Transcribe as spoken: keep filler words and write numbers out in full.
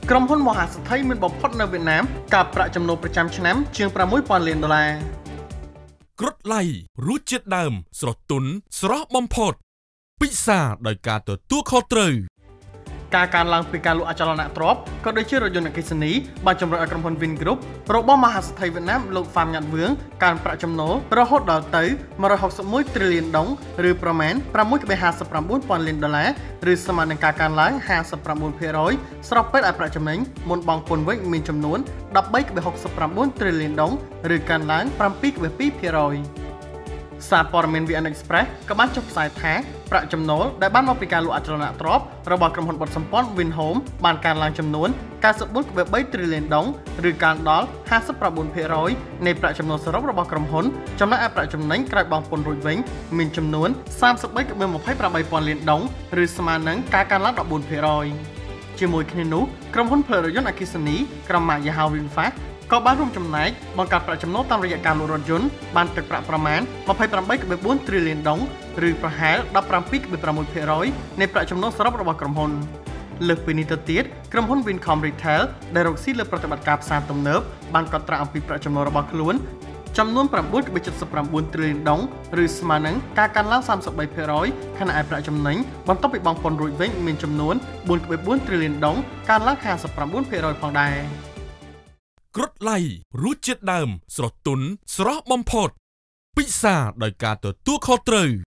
ក្រុមហ៊ុនមហាសទ្ធិមានបំផុតនៅវៀតណាមការប្រាក់ចំណូលប្រចាំឆ្នាំជាង ប្រាំមួយពាន់លានដុល្លារគ្រុឌឡៃរសជាតិដើមស្រទន់ស្រស់បំផុតពិសាដោយការទទួលខុសត្រូវការកើនឡើងពីការលក់អចលនទ្រព្យក៏ដូចជារថយន្តអគ្គិសនីបានជំរុញឲ្យក្រុមហ៊ុន Vingroup របស់មហាសទ្ធិវៀតណាមលោក Pham Nhat Vuong កើនប្រាក់ចំណូលរហូតដល់ទៅមួយរយហកសិបមួយទ្រីលានដុងឬប្រមាណ ប្រាំមួយភាគហាសិបប្រាំបួនពាន់លានដុល្លារឬស្មើនឹងការកើនឡើង ហាសិបប្រាំបួនភាគរយ ស្របពេលឲ្យប្រាក់ចំណេញមុនបង់ពន្ធវិញមានចំនួន ដប់បីភាគហកសិបប្រាំបួនទ្រីលានដុងឬកើនឡើង ប្រាំពីរភាគពីរភាគរយសារព័ត៌មាន វី អិន Express ក៏បានចុះផ្សាយថាប្រាក់ចំណូលដែលបានមកពីការលក់អចលនទ្រព្យរបស់ក្រុមហ៊ុនបត់សម្ព័ន្ធ Vinhome បានកើនឡើងចំនួន កាសបួនភាគបីទ្រីលានដុងឬកើនដល់ ហាសិបប្រាំបួនភាគរយ នៃប្រាក់ចំណូលសរុបរបស់ក្រុមហ៊ុនចំណែកឯប្រាក់ចំណេញក្រោយបង់ពន្ធរួចវិញមានចំនួន សាមសិបបីភាគម្ភៃប្រាំបីពាន់លានដុងឬស្មើនឹងការកើនឡើង ដប់បួនភាគរយ ជាមួយគ្នានោះក្រុមហ៊ុនផលិតរថយន្តអគ្គិសនីក្រុមម៉ាក Yamaha VinFastក៏បានរួមចំណែកបង្កើតប្រាក់ចំណូលតាមរយៈការលក់រថយន្តបានទឹកប្រាក់ប្រមាណ ម្ភៃប្រាំបីភាគបួនទ្រីលានដុងឬប្រហែល ដប់ប្រាំពីរភាគប្រាំមួយភាគរយ នៃប្រាក់ចំណូលសរុបរបស់ក្រុមហ៊ុនលើសពីនេះទៅទៀតក្រុមហ៊ុន Vincom Retail ដែលរកស៊ីលើប្រតិបត្តិការផ្សារទំនើបបានកត់ត្រាអំពីប្រាក់ចំណូលរបស់ខ្លួនចំនួន ប្រាំបួនភាគសិបប្រាំបួនទ្រីលានដុងឬស្មើនឹងការកើនឡើង សាមសិបបីភាគរយ ខណៈឯប្រាក់ចំណេញបន្ទាប់ពីបង់ពន្ធរួចវិញមានចំនួន បួនភាគបួនទ្រីលានដុងកើនឡើង ហាសិបប្រាំបួនភាគរយ ផងដែរគ្រុឌឡៃរសជាតិដើមស្រទន់ស្រស់បំផុតពិសាដោយការទទួលខុសត្រូវ